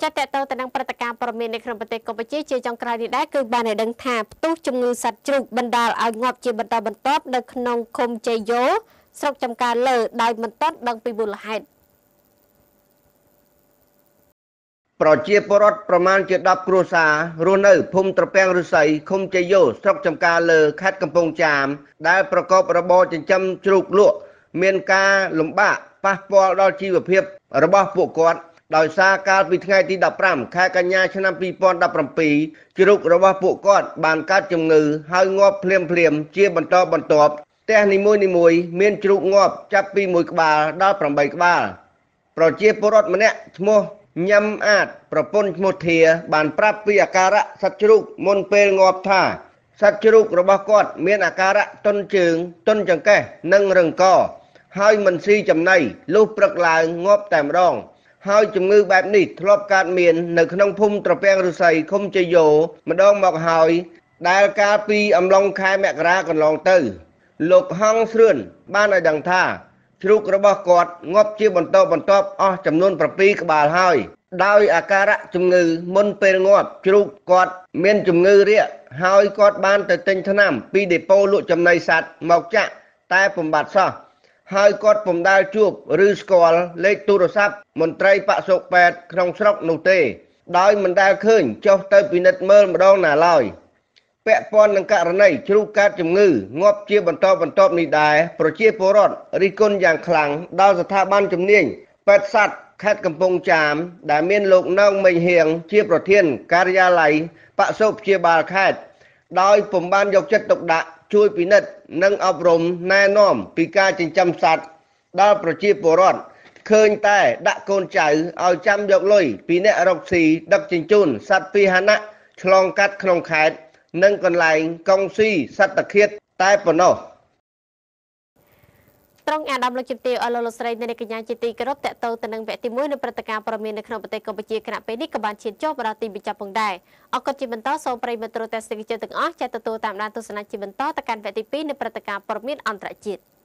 ចាត់តទៅទៅនឹងព្រឹត្តិការណ៍ព័ត៌មាននៅក្នុងប្រទេសកម្ពុជាជាចុងក្រោយនេះដែរគឺបានឲ្យដឹងថាផ្ទុះជំងឺសត្វជ្រូកបណ្ដាលឲ្យងាប់ជាបន្តបន្ទាប់នៅក្នុងឃុំជ័យយោស្រុកចំការលើដោយមិនទាន់ដឹងពីមូលហេតុប្រជាពលរដ្ឋប្រមាណជា10គ្រួសាររស់នៅភូមិត្រពាំងឫស្សីឃុំជ័យយោស្រុកចំការលើខេត្តកំពង់ចាមដែលប្រកបរបរចិញ្ចឹមជ្រូកលក់មានការលំបាកប៉ះពាល់ដល់ជីវភាពរបស់ពួកគាត់ដោយសារកាលពីថ្ងៃទី15ខែកញ្ញាឆ្នាំ2017ជ្រូករបស់ពួកគាត់បានកើតជំងឺហើយងាប់ភ្លាមជាបន្តបន្ទាប់ផ្ទះនីមួយៗមានជ្រូកងាប់ចាប់ពី1ក្បាលដល់8ក្បាលប្រជាពលរដ្ឋម្នាក់ឈ្មោះញ៉ាំអាតប្រពន្ធឈ្មោះធាបានប្រាប់ពីអាការៈសត្វជ្រូកមុនពេលងាប់ថាសត្វជ្រូករបស់គាត់មានអាការៈទន់ជើងទន់ចង្កេះនិងរឹងកហើយមិនស៊ីចំណីលុះព្រឹកឡើងងាប់តែម្ដងហើយជំងឺបែបនេះធ្លាប់កើតមាននៅក្នុងភូមិត្រពាំងឫស្សីឃុំជ័យយោម្ដងមកហើយដែលកាលពីអំឡុងខែមករាកន្លងទៅលោកហងស្រឿនបានឲ្យដឹងថាជ្រូករបស់គាត់ងាប់ជាបន្តបន្ទាប់អស់ចំនួន7ក្បាលហើយដោយអាការៈជំងឺមុនពេលងាប់ជ្រូកគាត់មានជំងឺរាគហើយគាត់បានទៅទិញថ្នាំពីដេប៉ូលក់ចំណីសត្វមកចាក់តែពុំបាត់សោះហើយគាត់ពុំដែលជួបឬស្គាល់លេខទូរស័ព្ទមន្ត្រីបសុពេទ្យក្នុងស្រុកនោះទេដោយមិនដែលឃើញចុះទៅពិនិត្យមើលម្ដងណាឡើយពាក់ព័ន្ធនឹងករណីជ្រូកកើតជំងឺងាប់ជាបន្តបន្ទាប់នេះដែរប្រជាពលរដ្ឋរិះគន់យ៉ាងខ្លាំងដល់ស្ថាប័នជំនាញពេទ្យសត្វខេត្តកំពង់ចាមដែលមានលោកណងមេងហៀងជាប្រធានការិយាល័យបសុព្យាបាលខេត្តដោយពុំបានយកចិត្តទុកដាក់ជួយពិនិត្យនិងអប់រំណែនាំពីការចិញ្ចឹមសត្វដល់ប្រជាពលរដ្ឋឃើញតែដាក់កូនចៅឲ្យចាំយកលុយពីអ្នករកស៊ីដឹកជញ្ជូនសត្វពាហនៈឆ្លងកាត់ក្នុងខេត្តនិងកន្លែងកុងស៊ីសត្វតាឃាតតែប៉ុណ្ណោះត្រង់អាដាមលោកជំទាវអលោកស្រីនៃកញ្ញាជាទីគោរពតទៅទៅនឹងវគ្គទី1នៃព្រឹត្តិការណ៍ព័ត៌មាននៅក្នុងប្រទេសកម្ពុជាគណៈពេលនេះក៏បានឈានចុះបរិយាទីបញ្ចប់ផងដែរអរគុណជាបន្តសូមប្រិយមិត្តទស្សនិកជនទាំងអស់ចាត់ទទួលតាមដានទស្សនាជាបន្តទៅកាន់វគ្គទី2នៃព្រឹត្តិការណ៍ព័ត៌មានអន្តរជាតិ